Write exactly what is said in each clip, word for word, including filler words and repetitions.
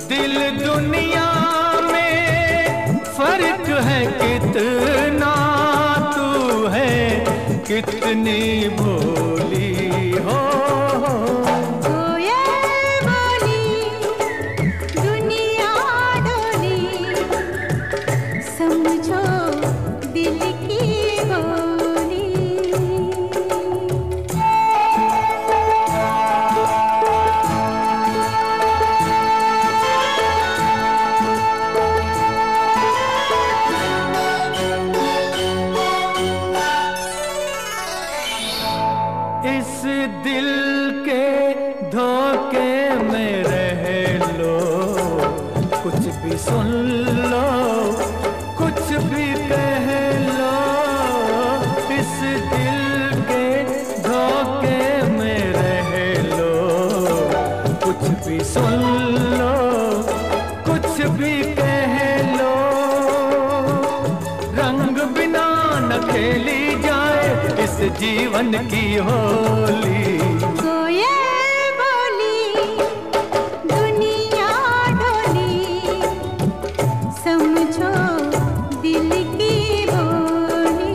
दिल दुनिया में फर्क है कितना, तू है कितनी भोली हो। इस दिल के धोखे में रह लो, कुछ भी सुन लो, कुछ भी कह लो। इस दिल के धोखे में रह लो, कुछ भी सुन लो, कुछ भी कह लो। रंग बिना न खेली जाए इस जीवन की होली। कोयल बोली दुनिया डोली, समझो दिल की बोली।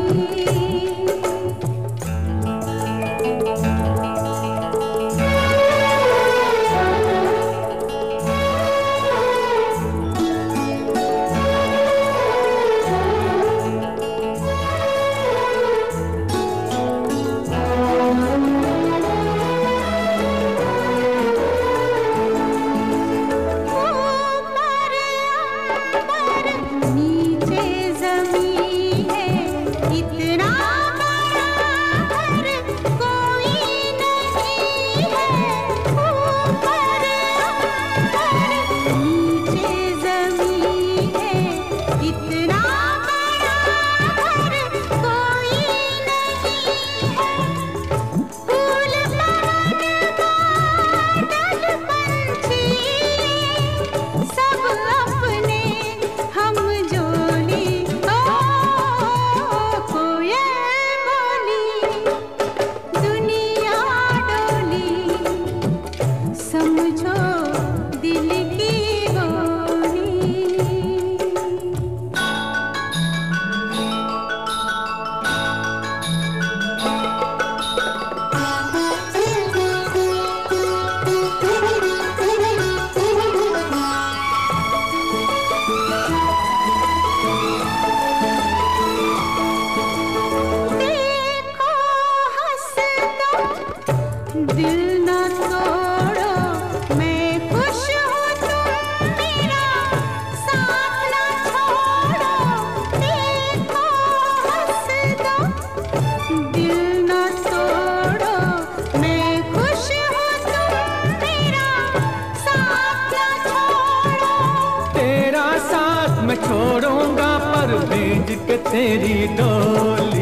दिल न तोड़ो, मैं खुश हूँ तुम मेरा साथ न छोड़ो। देखो हंस दो, दिल न तोड़ो, मैं खुश हूँ तुम मेरा साथ न छोड़ो। तेरा साथ मैं छोड़ूंगा पर भेज के तेरी डोली।